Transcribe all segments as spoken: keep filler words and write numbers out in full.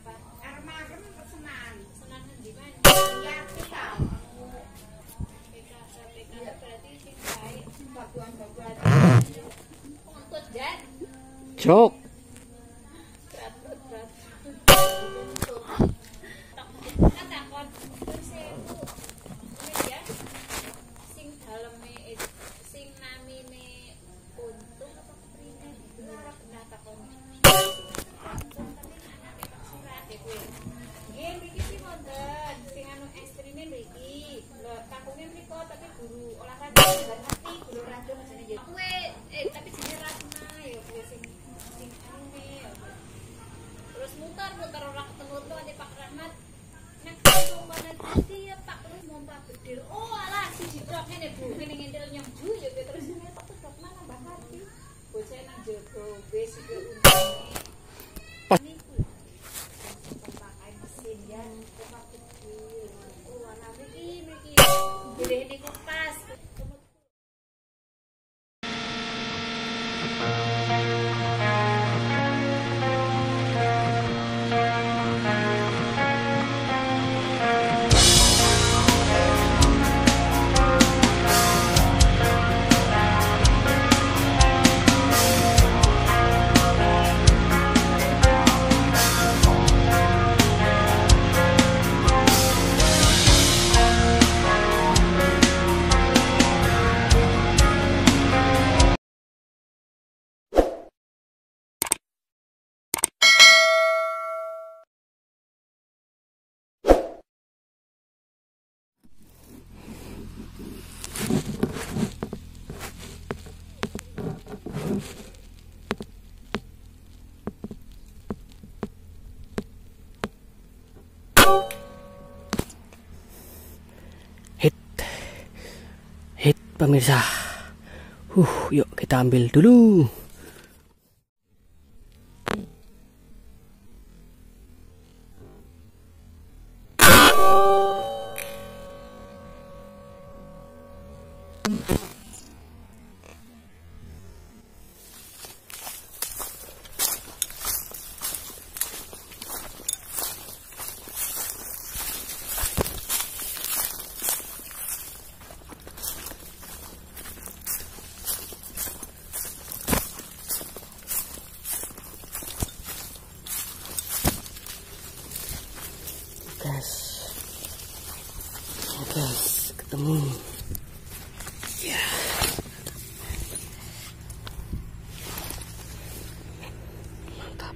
Cok. Hit, hit pemirsa. Uh, yuk kita ambil dulu. Guys, oh guys, ketemu. Ya. Mantap.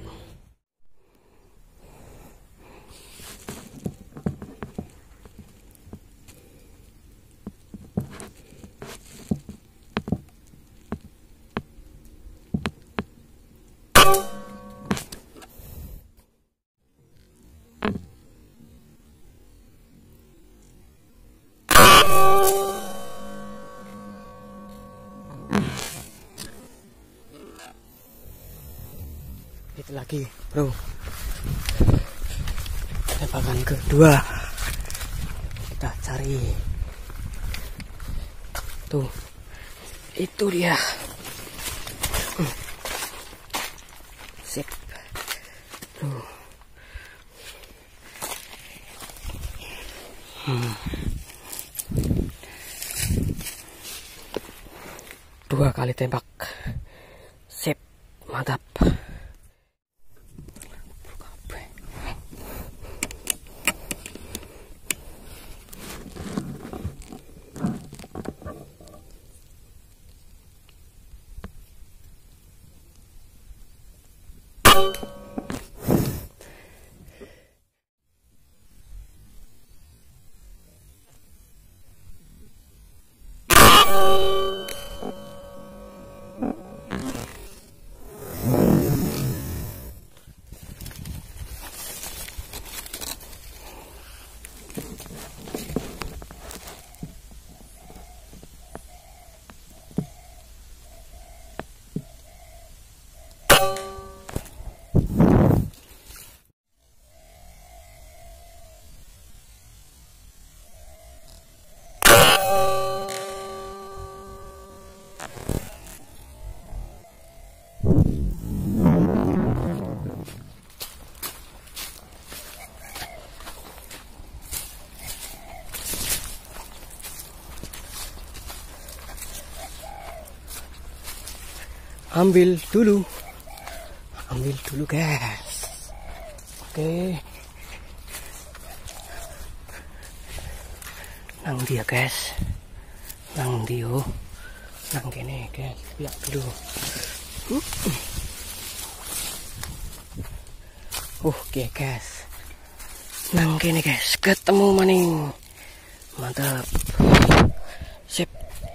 Itu lagi, bro. Tembakan kedua. Kita cari. Tuh. Itu dia. Sip. Tuh. Hmm. Dua kali tembak. Sip. Mantap. ambil dulu, ambil dulu guys. Oke, nang dia guys, nang dia, nang kene guys, lihat dulu. Oke guys, nang kene guys, ketemu maning, mantap, sip.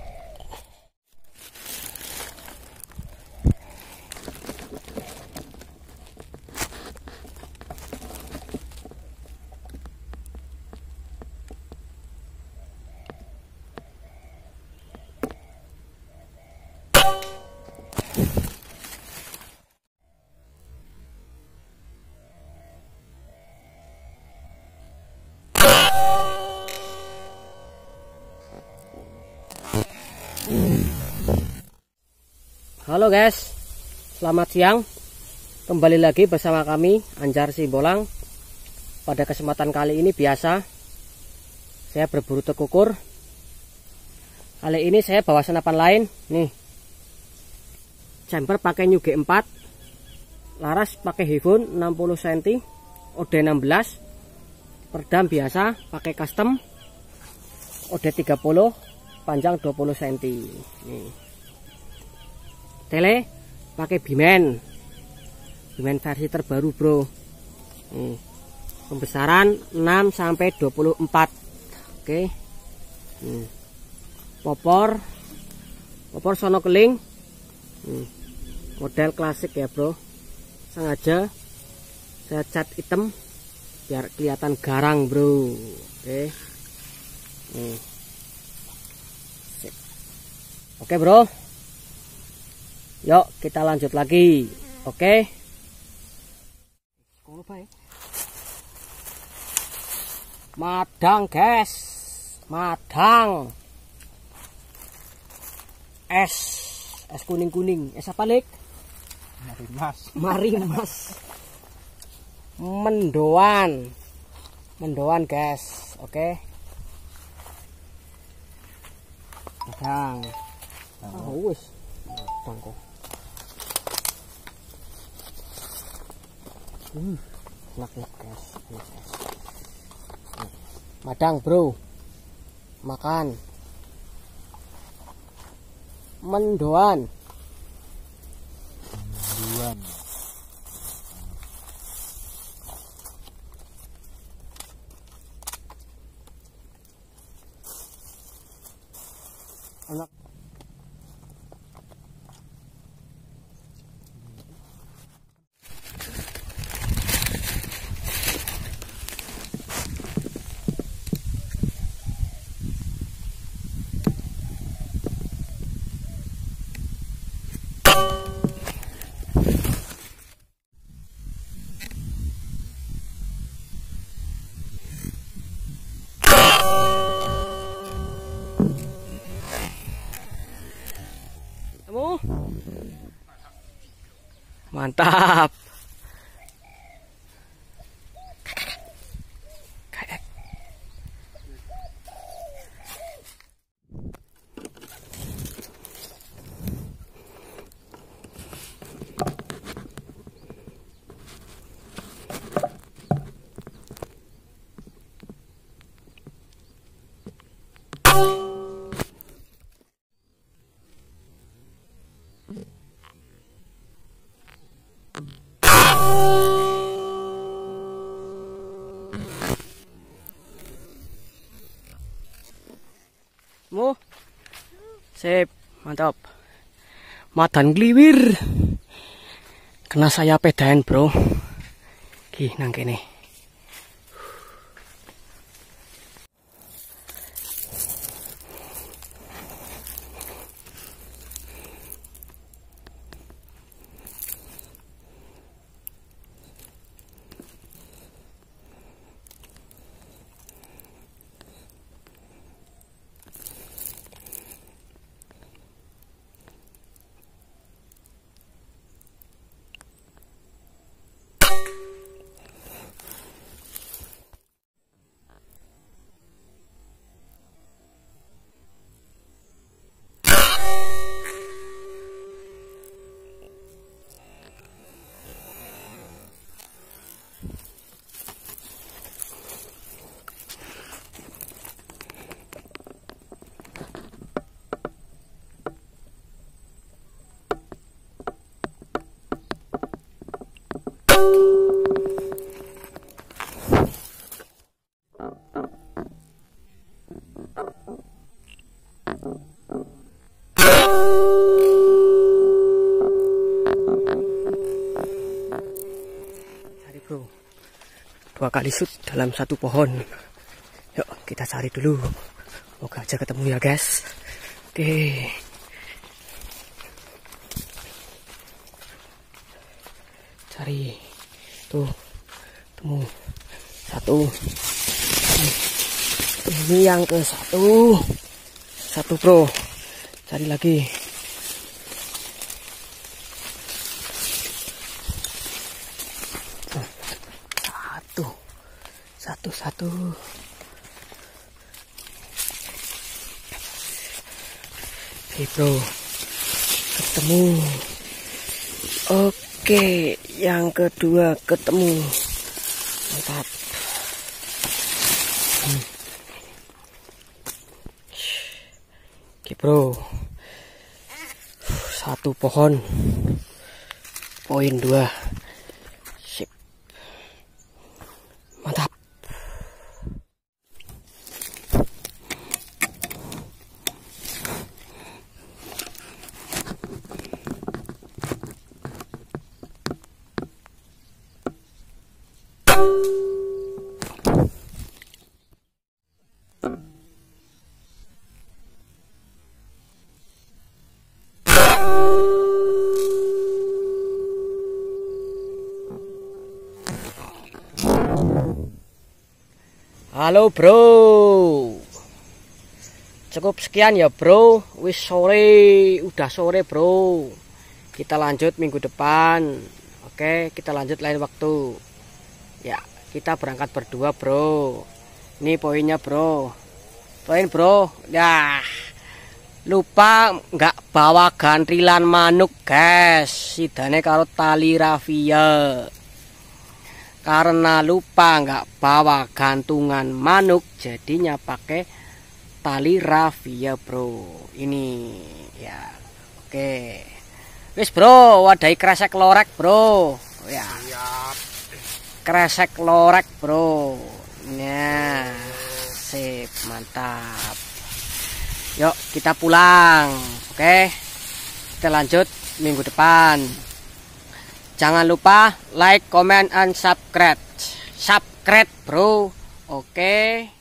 Halo guys, selamat siang. Kembali lagi bersama kami Anjar Simbolang. Pada kesempatan kali ini biasa saya berburu tekukur. Kali ini saya bawa senapan lain nih. Jumper pakai New G empat, laras pakai Hifun enam puluh sentimeter, O D enam belas, peredam biasa pakai custom O D tiga puluh, panjang dua puluh sentimeter. Nih. Tele pakai Bimen, Bimen versi terbaru bro. Nih, pembesaran enam sampai dua puluh empat. Oke. Nih. Popor, popor sono keling. Nih. Model klasik ya bro. Sengaja saya cat hitam biar kelihatan garang bro. Oke. Nih. Sip. Oke bro. Yuk kita lanjut lagi. Oke. Madang guys, madang. Es, es kuning-kuning. Es apa lik? Mari mas. Mari mas. Mendoan. Mendoan guys. Oke. Madang. Oh wis. Madang kok. Hmm, enak ya guys, enak guys. Madang bro, makan. Mendoan. Mendoan. Enak. Mantap. Mu, sip, mantap. Madan gliwir. Kena saya pedain bro. Ki nang kene. dua kali shoot dalam satu pohon. Yuk kita cari dulu. Moga aja ketemu ya guys. Oke. Cari. Tuh. Temu. Satu. Ini yang ke satu. Satu bro. Cari lagi. Satu. Satu satu. Oke bro. Ketemu. Oke, yang kedua ketemu. Mantap. Hmm. Oke bro, satu pohon, poin dua, sip, mantap. Halo bro, cukup sekian ya bro, wis sore, udah sore bro. Kita lanjut minggu depan. Oke, kita lanjut lain waktu. Ya, kita berangkat berdua bro. Ini poinnya bro. Poin bro. Ya, lupa nggak bawa gantrilan manuk guys. Sidane karo tali rafia. Karena lupa nggak bawa gantungan manuk, jadinya pakai tali rafia bro. Ini ya, oke. Wis bro, wadai kresek lorek bro. Ya. Kresek lorek bro. Nah, sip, mantap. Yuk kita pulang, oke. Kita lanjut minggu depan. Jangan lupa like, comment, and subscribe. Subscribe bro. Oke.